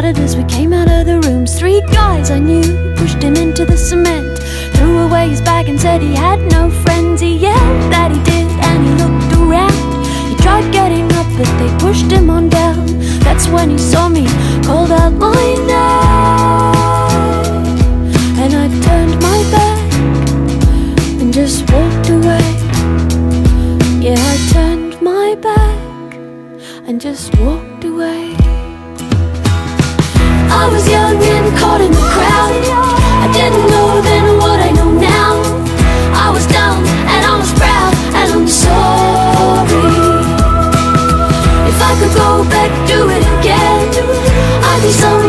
shouted as we came out of the rooms. 3 guys I knew pushed him into the cement, threw away his bag and said he had no friends. He yelled that he did and he looked around. He tried getting up but they pushed him on down. That's when he saw me, called out my name, and I turned my back and just walked away. Yeah, I turned my back and just walked away. I was young and caught in the crowd. I didn't know then what I know now. I was dumb and I was proud and I'm sorry. If I could go back, do it again, I'd be so